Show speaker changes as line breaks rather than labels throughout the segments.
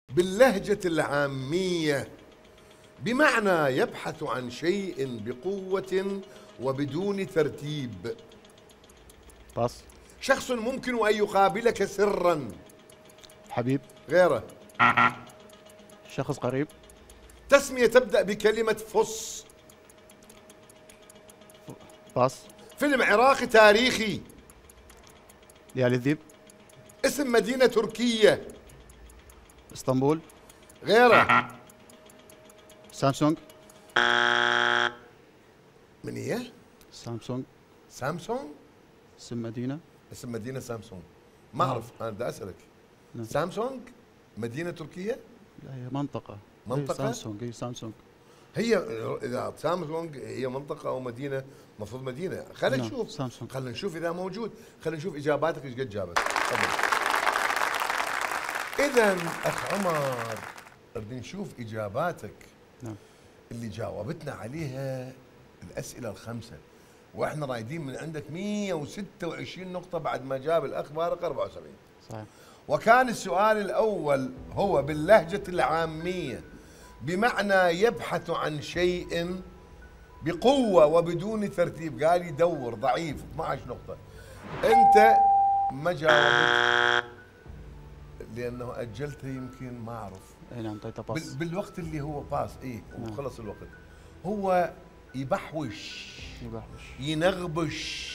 باللهجة العامية بمعنى يبحث عن شيء بقوة وبدون ترتيب.
باص.
شخص ممكن أن يقابلك سرا.
حبيب.
غيره.
شخص قريب.
تسمية تبدأ بكلمة فص.
باص.
فيلم عراقي تاريخي.
ليالي الذيب.
اسم مدينة تركية.
اسطنبول.
غيره.
سامسونج.
من هي؟
سامسونج.
سامسونج.
اسم مدينة.
اسم مدينة سامسونج. ما أعرف، أنا بدي أسألك.
نعم.
سامسونج مدينة تركية؟
لا، هي منطقة.
منطقة؟
سامسونج. هي سامسونج.
هي إذا سامسونج هي منطقة أو مدينة، المفروض مدينة. خلينا
نعم.
نشوف.
سامسونج.
خلينا نشوف إذا موجود. خلينا نشوف إجاباتك إيش قد جابت. تفضل. إذا أخ عمر بدنا نشوف إجاباتك.
نعم.
اللي جاوبتنا عليها الأسئلة الخمسة، وإحنا رايدين من عندك 126 نقطة بعد ما جاب الأخ بارق 74.
صحيح.
وكان السؤال الأول هو باللهجة العامية بمعنى يبحث عن شيء بقوة وبدون ترتيب. قال يدور ضعيف. 12 نقطة. أنت ما جاوبت لأنه أجلته، يمكن ما أعرف.
اي نعم، طيب باص.
بالوقت اللي هو باص. إيه
نعم.
وخلص الوقت. هو يبحوش،
يبحوش.
ينغبش.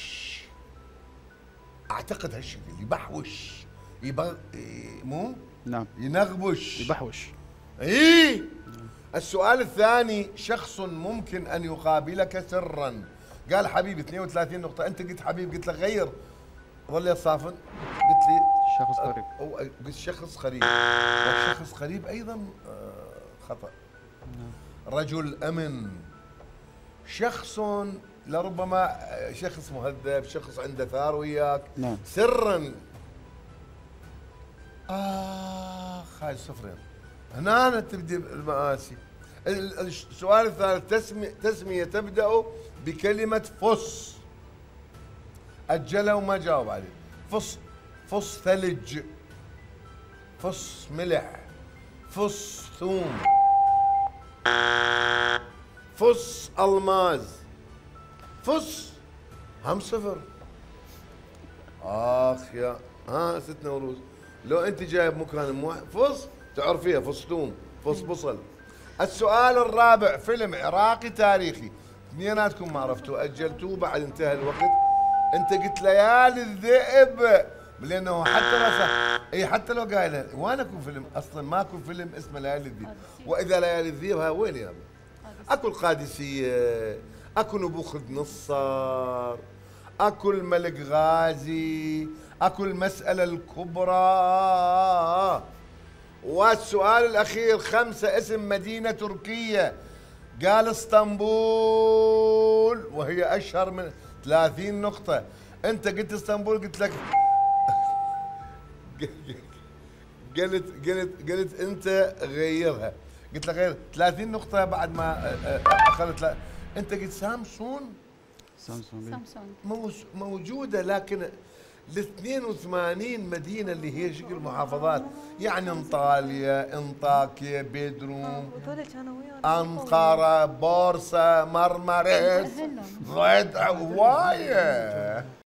أعتقد هالشكل يبحوش. مو
نعم.
ينغبش.
يبحوش.
ايه. السؤال الثاني شخص ممكن ان يقابلك سرا. قال حبيب 32 نقطة. انت قلت حبيب، قلت لك غير. ظل يصافن. قلت لي
شخص قريب.
قلت شخص قريب. والشخص قريب ايضا خطأ. رجل امن. شخص لربما شخص مهذب، شخص عنده ثار وياك.
نعم.
سرا. هاي صفرين. هنا أنا تبدي المآسي. السؤال الثالث تسمية تبدأ بكلمة فص. أجله وما جاوب عليه. فص ثلج، فص ملح، فص ثوم، فص ألماز، فص. هم صفر. يا ست نوروز، لو أنت جايب مكان فص تعرفيها. فص ثوم، فص بصل. السؤال الرابع فيلم عراقي تاريخي. اثنيناتكم ما عرفتوا، اجلتوه بعد انتهى الوقت. انت قلت ليالي الذئب، لانه حتى لو قايل وينكم فيلم، اصلا ماكو فيلم اسمه ليالي الذئب. واذا ليالي الذئب ها وين يا اكو القادسيه، اكو نبوخذ نصر، اكو الملك غازي، اكو المسألة الكبرى. والسؤال الأخير 5 اسم مدينة تركية. قال اسطنبول وهي أشهر من 30 نقطة. أنت قلت اسطنبول، قلت لك قلت أنت غيرها. قلت لك غير 30 نقطة بعد ما أخذت. أنت قلت سامسونج.
سامسونج.
موجودة، لكن ال 82 مدينة اللي هي شكل محافظات، يعني انطاليا، انطاكيا، بيدروم، أنقرة، بورصة، مرمرس، ضد هواية.